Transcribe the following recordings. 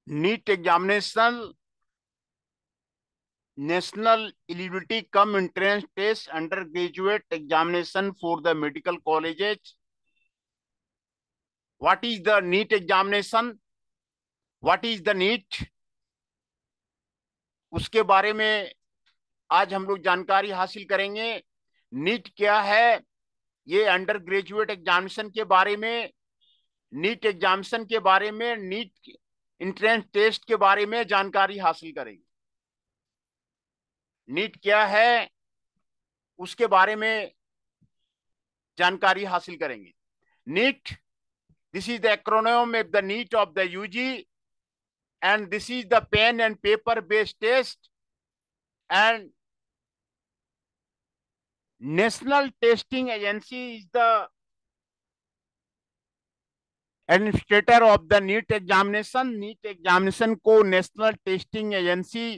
NEET examination national eligibility cum entrance test undergraduate examination for the medical colleges. What is the NEET examination? What is the NEET? उसके बारे में आज हम लोग जानकारी हासिल करेंगे। नीट क्या है, ये अंडर ग्रेजुएट एग्जामिनेशन के बारे में, नीट एग्जामिनेशन के बारे में, नीट एंट्रेंस टेस्ट के बारे में जानकारी हासिल करेंगे। नीट क्या है उसके बारे में जानकारी हासिल करेंगे। NEET, this is the acronym of the NEET of the UG, and this is the pen and paper based test, and National Testing Agency is the administrator of the NEET examination. NEET examination को national testing agency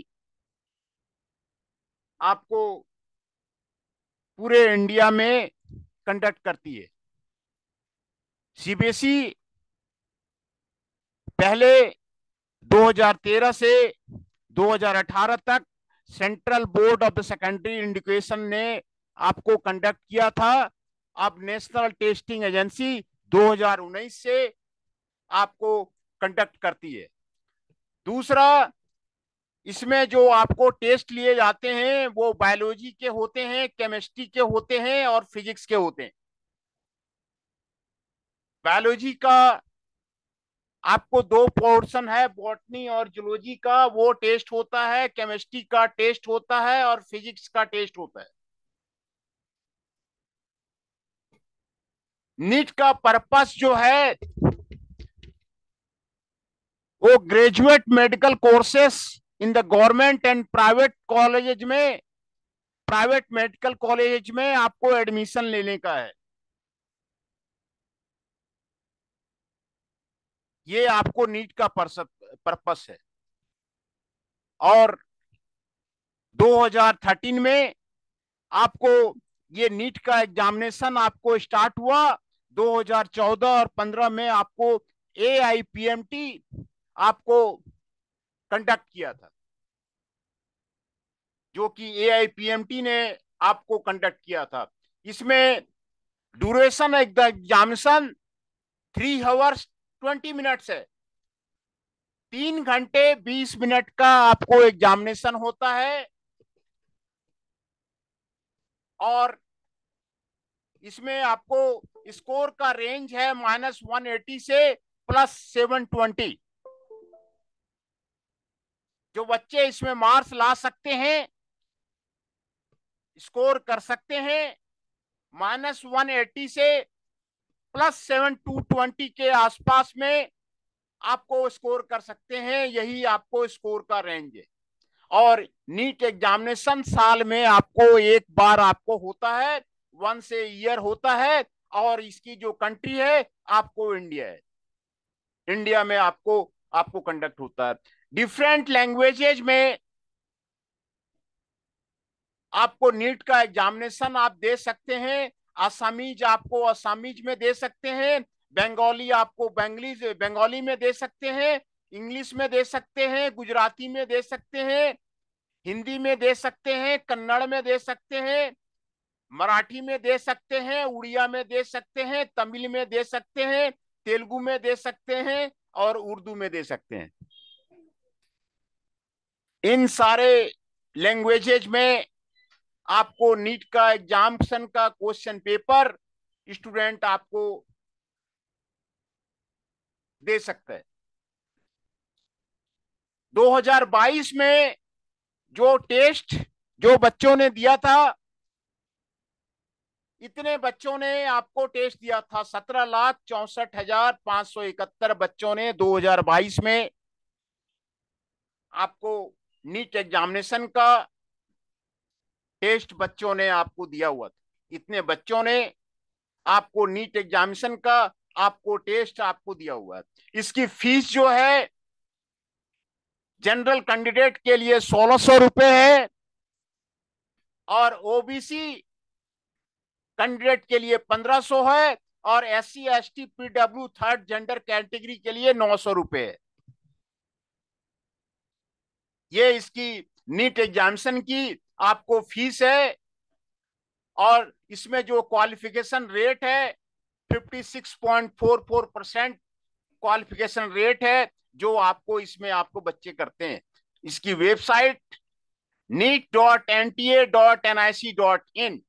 आपको पूरे India में conduct करती है। CBSE पहले 2013 से 2018 तक central board of the secondary education ने आपको कंडक्ट किया था। अब नेशनल टेस्टिंग एजेंसी 2019 से आपको कंडक्ट करती है। दूसरा, इसमें जो आपको टेस्ट लिए जाते हैं वो बायोलॉजी के होते हैं, केमिस्ट्री के होते हैं और फिजिक्स के होते हैं। बायोलॉजी का आपको दो पोर्शन है, बॉटनी और जूलॉजी का, वो टेस्ट होता है। केमिस्ट्री का टेस्ट होता है और फिजिक्स का टेस्ट होता है। नीट का पर्पस जो है वो graduate medical courses in the government and private college में, प्राइवेट मेडिकल कॉलेज में आपको एडमिशन लेने का है। ये आपको नीट का पर्पस है। और 2013 में आपको ये नीट का एग्जामिनेशन आपको स्टार्ट हुआ। 2014 और 15 में आपको AIPMT आपको कंडक्ट किया था, जो कि AIPMT ने आपको कंडक्ट किया था। इसमें duration of the examination 3 hours 20 minutes है। 3 घंटे 20 मिनट का आपको एग्जामिनेशन होता है। और इसमें आपको स्कोर का रेंज है -180 से +720। जो बच्चे इसमें मार्क्स ला सकते हैं, स्कोर कर सकते हैं, -180 से +720 के आसपास में आपको स्कोर कर सकते हैं। यही आपको स्कोर का रेंज है। और नीट एग्जामिनेशन साल में आपको एक बार आपको होता है, 1 ईयर होता है। और इसकी जो कंट्री है आपको इंडिया है। इंडिया में आपको आपको कंडक्ट होता है। डिफरेंट लैंग्वेजेज में आपको नीट का एग्जामिनेशन आप दे सकते हैं। आसामीज आपको आसामीज में दे सकते हैं, बंगाली आपको बंगाली में दे सकते हैं, इंग्लिश में दे सकते हैं, गुजराती में दे सकते हैं, हिंदी में दे सकते हैं, कन्नड़ में दे सकते हैं, मराठी में दे सकते हैं, उड़िया में दे सकते हैं, तमिल में दे सकते हैं, तेलुगु में दे सकते हैं और उर्दू में दे सकते हैं। इन सारे लैंग्वेजेज में आपको नीट का एग्जामिनेशन का क्वेश्चन पेपर स्टूडेंट आपको दे सकते हैं। 2022 में जो टेस्ट जो बच्चों ने दिया था, इतने बच्चों ने आपको टेस्ट दिया था। 17,64,571 बच्चों ने 2022 में आपको नीट एग्जामिनेशन का टेस्ट बच्चों ने आपको दिया हुआ था। इतने बच्चों ने आपको नीट एग्जामिनेशन का आपको टेस्ट आपको दिया हुआ है। इसकी फीस जो है जनरल कैंडिडेट के लिए 1,600 रुपए है, और ओबीसी कैंडिडेट के लिए 1,500 है, और SC ST PW third gender category के लिए 900 रुपए है। ये इसकी नीट एग्जामिनेशन की आपको फीस है, और इसमें जो क्वालिफिकेशन रेट है 56.44% क्वालिफिकेशन रेट है जो आपको इसमें आपको बच्चे करते हैं। इसकी वेबसाइट neet.nta.nic.in,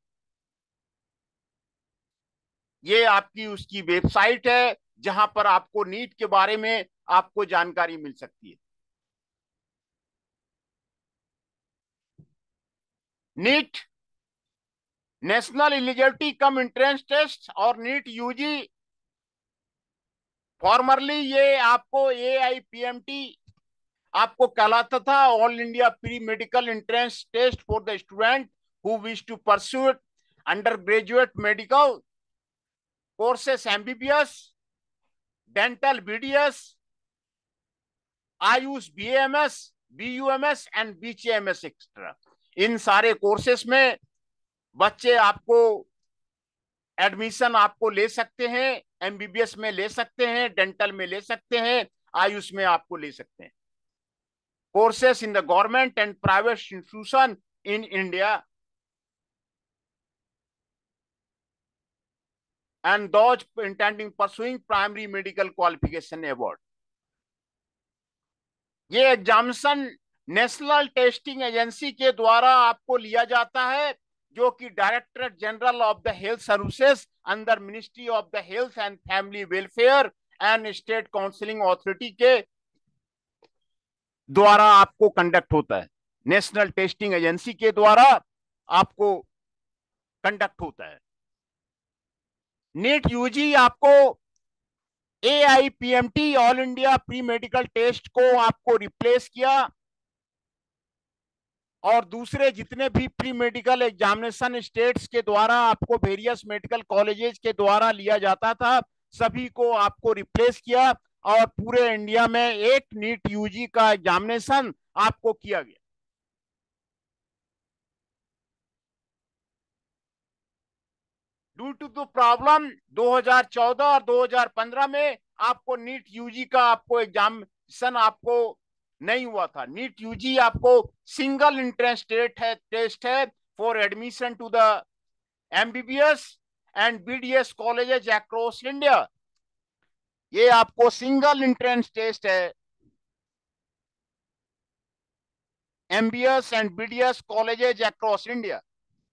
ये आपकी उसकी वेबसाइट है जहां पर आपको नीट के बारे में आपको जानकारी मिल सकती है। NEET national eligibility cum entrance test और नीट यूजी, फॉर्मरली ये आपको AIPMT आपको कहलाता था, all India pre medical entrance test for the student who wish to pursue undergraduate medical courses, MBBS, dental BDS, Ayush BAMS, BUMS and BCMS extra. इन सारे courses में बच्चे आपको एडमिशन आपको ले सकते हैं, MBBS में ले सकते हैं, डेंटल में ले सकते हैं, आयुष में आपको ले सकते हैं। Courses in the government and private institution in India and those intending pursuing primary medical qualification award। ये एग्जामिनेशन नेशनल टेस्टिंग एजेंसी के द्वारा आपको लिया जाता है, जो कि directorate general of the health services under ministry of the health and family welfare and state counselling authority के द्वारा आपको कंडक्ट होता है। नेशनल टेस्टिंग एजेंसी के द्वारा आपको कंडक्ट होता है। नीट यूजी आपको AIPMT all India pre medical test को आपको रिप्लेस किया, और दूसरे जितने भी प्री मेडिकल एग्जामिनेशन स्टेट्स के द्वारा आपको वेरियस मेडिकल कॉलेजेस के द्वारा लिया जाता था, सभी को आपको रिप्लेस किया, और पूरे इंडिया में एक नीट यूजी का एग्जामिनेशन आपको किया गया। ड्यू टू द प्रॉब्लम 2014 और 2015 में आपको नीट यूजी का आपको एग्जामिनेशन आपको नहीं हुआ था। नीट यूजी आपको सिंगल एंट्रेंस टेस्ट है for admission to the MBBS and BDS colleges across India. ये आपको सिंगल एंट्रेंस टेस्ट है MBBS and BDS colleges across India.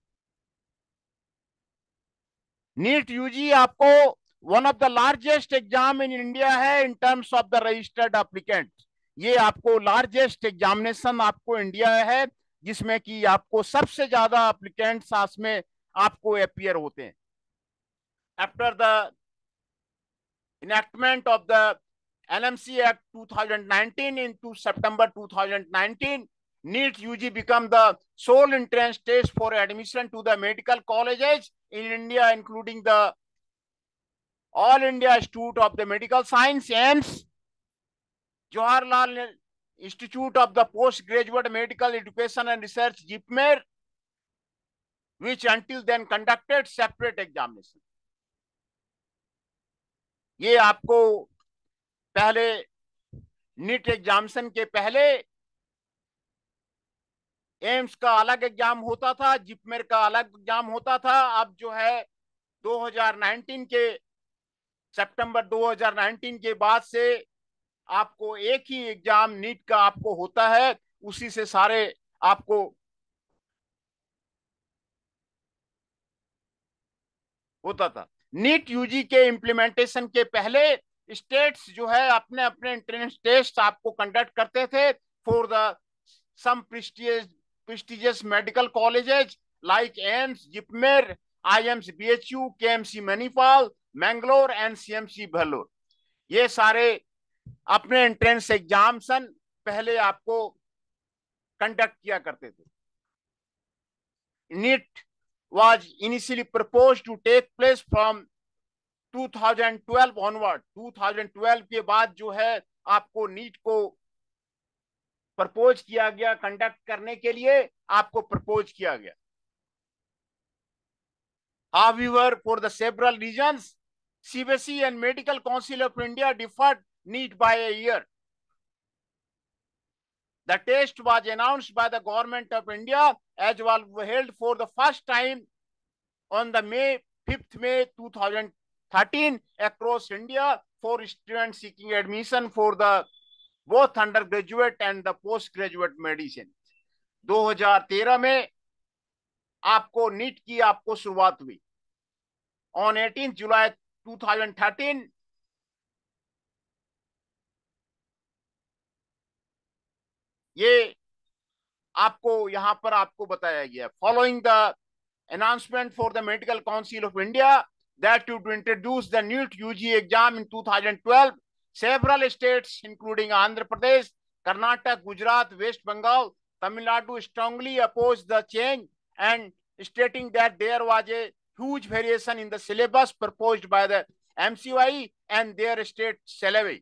NEET UG आपको one of the largest exam in India है in terms of the registered applicant. ये आपको largest examination आपको India है जिसमें कि आपको सबसे ज्यादा एप्लीकेंट्स में आपको अपीयर होते हैं। After the enactment of the NMC Act 2019 into September 2019, NEET UG become the sole entrance test for admission to the medical colleges in India, including the All India Institute of the Medical Science, AIIMS, Jawaharlal Institute of the Postgraduate Medical Education and Research, JIPMER, which until then conducted separate examination। ये आपको पहले NEET examination के पहले AIIMS का अलग exam होता था, जिपमेर का अलग एग्जाम होता था। अब जो है 2019 के सितंबर 2019 के बाद से आपको एक ही एग्जाम नीट का आपको होता है, उसी से सारे आपको होता था। नीट यूजी के इम्प्लीमेंटेशन के पहले स्टेट्स जो है अपने अपने एंट्रेंस टेस्ट आपको कंडक्ट करते थे for the some prestigious medical colleges like AIIMS, JIPMER, IIMS BHU, KMC Manipal, Mangalore and CMC Vellore। ये सारे अपने एंट्रेंस एग्जामिनेशन पहले आपको कंडक्ट किया करते थे। NEET was initially proposed to take place from 2012 onward। 2012 के बाद जो है आपको नीट को प्रपोज किया गया, कंडक्ट करने के लिए आपको प्रपोज किया गया। However, for the several reasons, CBSE and Medical Council of India deferred NEET by a year। The test was announced by the government of India as was held for the first time on the 5th May 2013 across India for students seeking admission for the both undergraduate and the postgraduate medicine. 2013 में आपको NEET की आपको शुरुआत हुई. On 18 July 2013 ये आपको यहां पर आपको बताया गया. Following the announcement for the Medical Council of India that to introduce the NEET UG exam in 2012, several states including Andhra Pradesh, Karnataka, Gujarat, West Bengal, Tamil Nadu strongly opposed the change and stating that there was a huge variation in the syllabus proposed by the MCI and their state syllabi.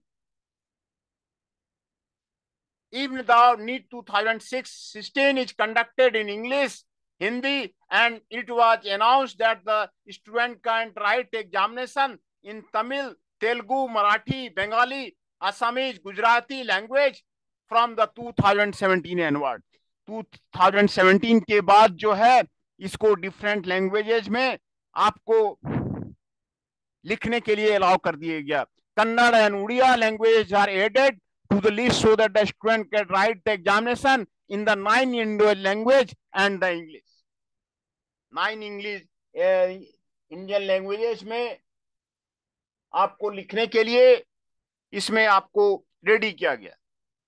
Even though NEET 2016 is conducted in English, Hindi, and it was announced that the student can write examination in Tamil, Telugu, Marathi, Bengali, Assamese, Gujarati language from the 2017 onward. 2017 के बाद जो है इसको different languages में आपको लिखने के लिए अलाउ कर दिया गया. Kannada and Oriya language are added to the list so that the student can write the examination in the 9 Indian language and the English. 9 English Indian languages में आपको लिखने के लिए इसमें आपको रेडी किया गया.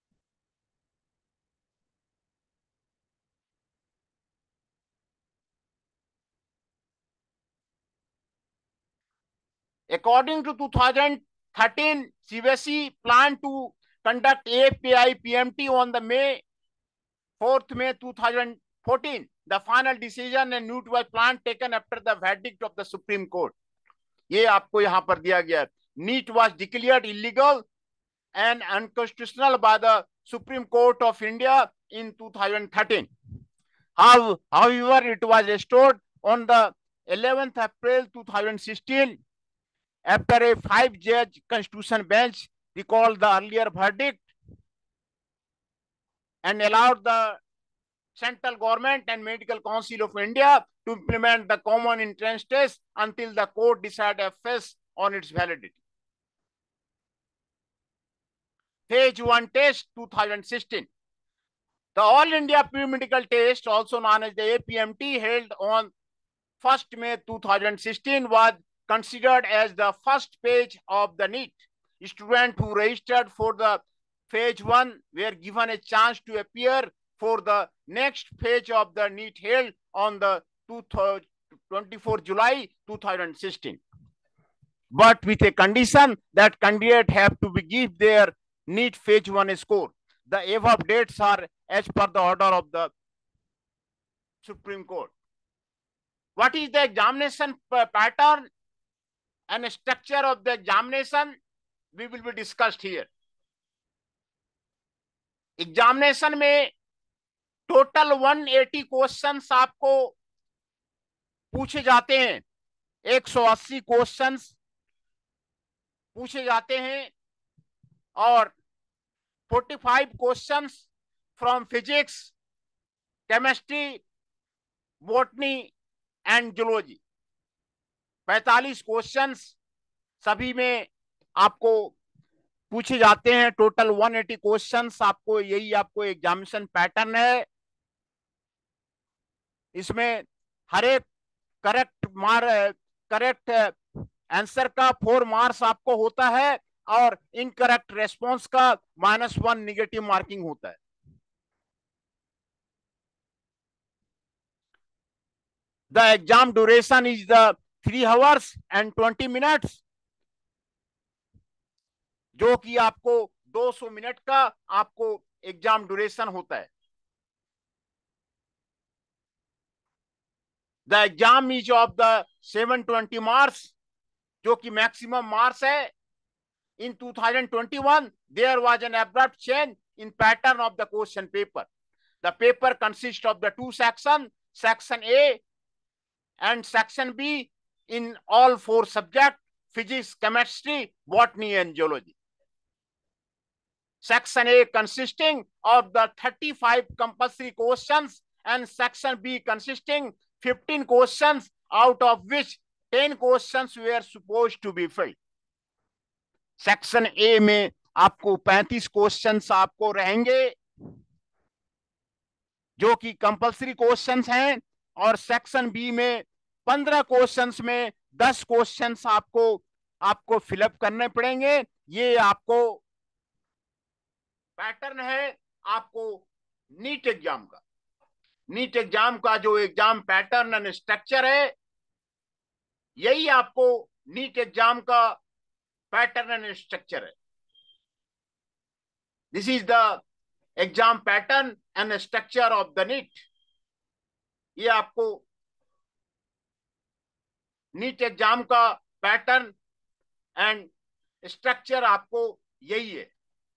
According to 2013, CBSE planned to conduct API PMT on the 4th May 2014. The final decision and NEET was planned taken after the verdict of the Supreme Court. ये आपको यहाँ पर दिया गया. NEET was declared illegal and unconstitutional by the Supreme Court of India in 2013. However, it was restored on the 11th April 2016 after a 5-judge constitution bench recalled the earlier verdict and allowed the central government and Medical Council of India to implement the common entrance test until the court decided afresh on its validity. Phase 1 test 2016. The All India Pre-Medical Test, also known as the APMT, held on 1st May 2016 was considered as the first page of the NEET. Students who registered for the phase 1 were given a chance to appear for the next phase of the NEET held on the 24 July 2016. But with a condition that candidates have to give their NEET phase 1 score. The above dates are as per the order of the Supreme Court. What is the examination pattern and structure of the examination? We will be discussed here. Examination में total 180 questions आपको पूछे जाते हैं. 180 questions पूछे जाते हैं और 45 questions from physics, chemistry, botany and zoology. 45 questions सभी में आपको पूछे जाते हैं. टोटल 180 क्वेश्चंस आपको, यही आपको एग्जामिनेशन पैटर्न है. इसमें हर एक करेक्ट आंसर का 4 मार्क्स आपको होता है और इनकरेक्ट रेस्पॉन्स का -1 नेगेटिव मार्किंग होता है. The exam duration is the 3 hours and 20 minutes, जो कि आपको 200 मिनट का आपको एग्जाम ड्यूरेशन होता है. The exam is of the 720 marks, जो कि मैक्सिमम मार्क्स है. In 2021, there was an abrupt change in pattern of the question paper. The paper consists of the 2 sections, Section A and Section B, in all 4 subjects: physics, chemistry, botany, and geology. Section A consisting of the 35 compulsory questions and Section B consisting 15 questions, out of which 10 questions were supposed to be filled. Section A में आपको 35 questions आपको रहेंगे जो कि compulsory questions हैं, और section B में 15 questions में 10 क्वेश्चंस आपको फिलअप करने पड़ेंगे। ये आपको पैटर्न है आपको नीट एग्जाम का। नीट एग्जाम का जो एग्जाम पैटर्न एंड स्ट्रक्चर है, यही आपको नीट एग्जाम का पैटर्न एंड स्ट्रक्चर है। This is the exam pattern and structure of the NEET. ये आपको नीट एग्जाम का पैटर्न एंड स्ट्रक्चर आपको यही है।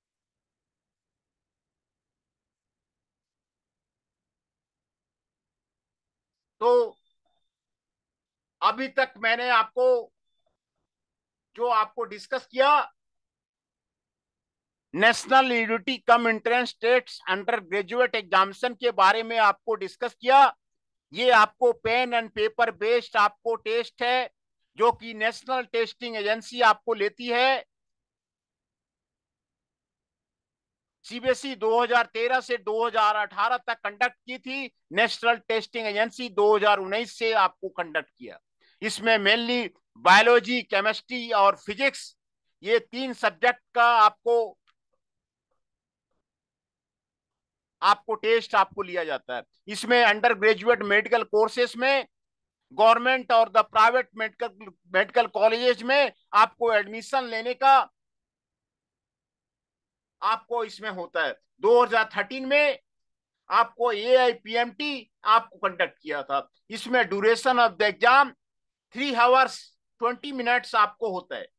तो अभी तक मैंने जो आपको डिस्कस किया, national eligibility cum entrance test undergraduate examination के बारे में आपको डिस्कस किया। ये आपको पेन एंड पेपर बेस्ड आपको टेस्ट है जो कि नेशनल टेस्टिंग एजेंसी आपको लेती है। सीबीएसई 2013 से 2018 तक कंडक्ट की थी, नेशनल टेस्टिंग एजेंसी 2019 से आपको कंडक्ट किया। इसमें मेनली बायोलॉजी, केमिस्ट्री और फिजिक्स, ये 3 सब्जेक्ट का आपको टेस्ट आपको लिया जाता है। इसमें अंडर ग्रेजुएट मेडिकल कोर्सेस में गवर्नमेंट और द प्राइवेट मेडिकल कॉलेजेस में आपको एडमिशन लेने का आपको इसमें होता है। 2013 में आपको AIPMT आपको कंडक्ट किया था। इसमें duration of the exam 3 hours 20 minutes आपको होता है,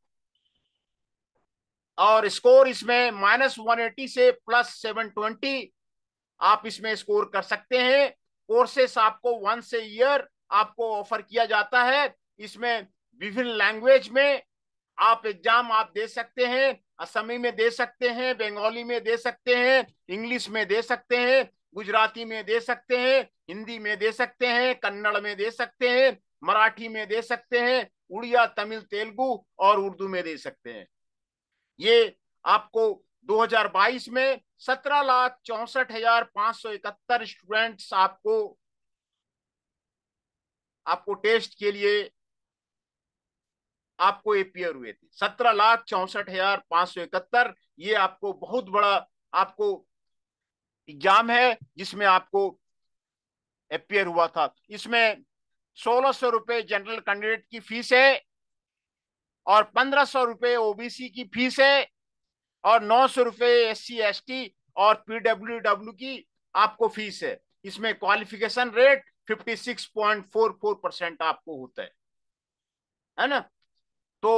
और स्कोर इसमें -180 से +720 आप इसमें स्कोर कर सकते हैं। कोर्सेस आपको वंस ए ईयर आपको ऑफर किया जाता है। इसमें विभिन्न लैंग्वेज में आप एग्जाम आप दे सकते हैं। असमी में दे सकते हैं, बंगाली में दे सकते हैं, इंग्लिश में दे सकते हैं, गुजराती में दे सकते हैं, हिंदी में दे सकते हैं, कन्नड़ में दे सकते हैं, मराठी में दे सकते हैं, उड़िया, तमिल, तेलुगु और उर्दू में दे सकते हैं। ये आपको 2022 में 17,64,571 स्टूडेंट्स आपको टेस्ट के लिए आपको अपियर हुए थे। 17,64,571। ये आपको बहुत बड़ा आपको एग्जाम है जिसमें आपको अपियर हुआ था। इसमें 1,600 रुपए जनरल कैंडिडेट की फीस है, और 1,500 रुपए ओबीसी की फीस है, और 900 रुपए SC ST और PWW की आपको फीस है। इसमें क्वालिफिकेशन रेट 56.44% आपको होता है ना। तो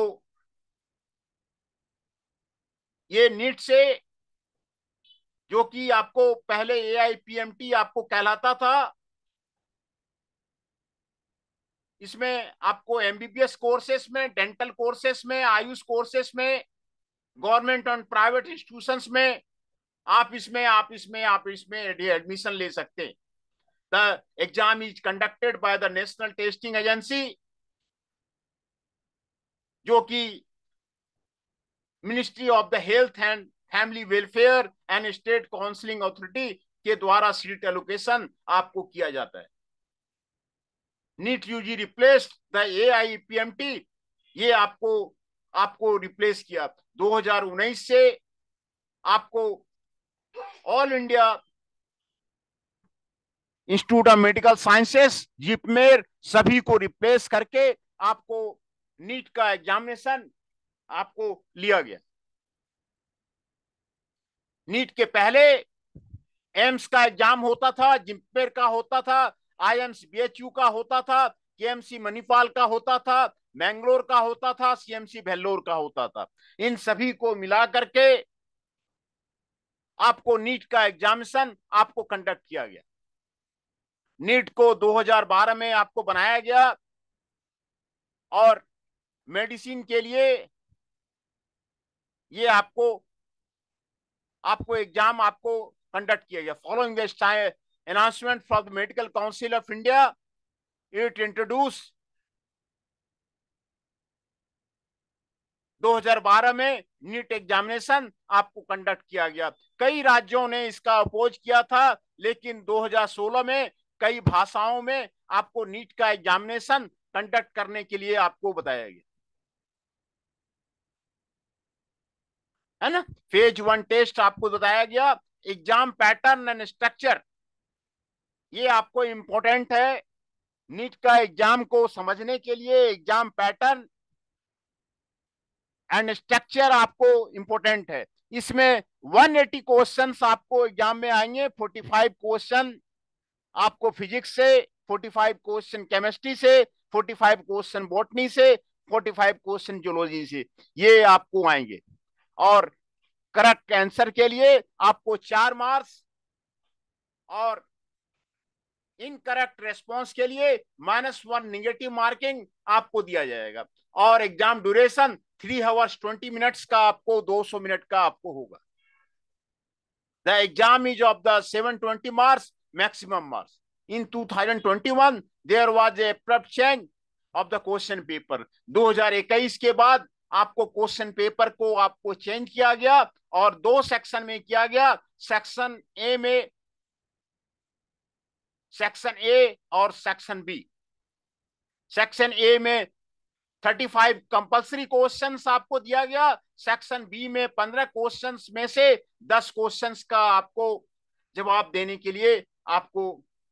ये नीट से, जो कि आपको पहले AIPMT आपको कहलाता था, इसमें आपको MBBS कोर्सेस में, डेंटल कोर्सेस में, आयुष कोर्सेस में, गवर्नमेंट और प्राइवेट इंस्टीट्यूशंस में आप इसमें एडमिशन ले सकते हैं। The exam is conducted by the national testing agency, जो कि ministry of the health and family welfare and state counselling authority के द्वारा सीट एलोकेशन आपको किया जाता है। NEET UG replace the AIPMT, ये आपको रिप्लेस किया। 2019 से आपको all India institute of medical sciences, JIPMER, सभी को रिप्लेस करके आपको नीट का एग्जामिनेशन आपको लिया गया। नीट के पहले एम्स का एग्जाम होता था, जिपमेर का होता था, IIMS BHU का होता था, KMC मणिपाल का होता था, मैंगलोर का होता था, CMC वेल्लोर का होता था। इन सभी को मिला करके आपको नीट का एग्जामिनेशन आपको कंडक्ट किया गया। नीट को 2012 में आपको बनाया गया, और मेडिसिन के लिए ये आपको आपको एग्जाम आपको कंडक्ट किया गया। Following the announcement from the Medical Council of India, it introduced 2012 में नीट एग्जामिनेशन आपको कंडक्ट किया गया। कई राज्यों ने इसका अपोज किया था, लेकिन 2016 में कई भाषाओं में आपको नीट का एग्जामिनेशन कंडक्ट करने के लिए आपको बताया गया, है ना। फेज 1 टेस्ट आपको बताया गया। एग्जाम पैटर्न एंड स्ट्रक्चर, ये आपको इंपॉर्टेंट है। नीट का एग्जाम को समझने के लिए एग्जाम पैटर्न एंड स्ट्रक्चर आपको इंपॉर्टेंट है। इसमें 180 क्वेश्चंस आपको एग्जाम में आएंगे। 45 क्वेश्चन आपको फिजिक्स से, 45 क्वेश्चन केमिस्ट्री से, 45 क्वेश्चन बॉटनी से, 45 क्वेश्चन जियोलॉजी से, ये आपको आएंगे। और करेक्ट आंसर के लिए आपको 4 मार्क्स और इनकरेक्ट रेस्पॉन्स के लिए -1 निगेटिव मार्किंग आपको दिया जाएगा। और एग्जाम ड्यूरेशन 3 आवर्स 20 मिनट्स का आपको 200 मिनट का आपको होगा। The exam is of the 720 marks maximum marks. In 2021 there was a abrupt change of the question paper. 2021 के बाद आपको क्वेश्चन पेपर को आपको चेंज किया गया और 2 सेक्शन में किया गया। सेक्शन ए और सेक्शन बी। सेक्शन ए में 35 कंपल्सरी क्वेश्चंस आपको दिया गया। सेक्शन बी में 15 क्वेश्चंस में से 10 क्वेश्चंस का आपको जवाब देने के लिए आपको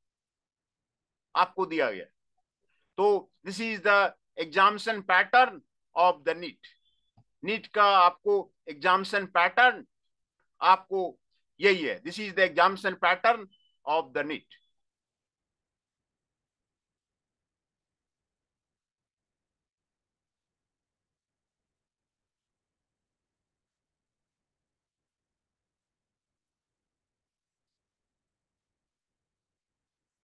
आपको दिया गया। तो this is the examination pattern of the NEET. NEET का आपको एग्जामिनेशन पैटर्न आपको यही है। This is the examination pattern of the NEET.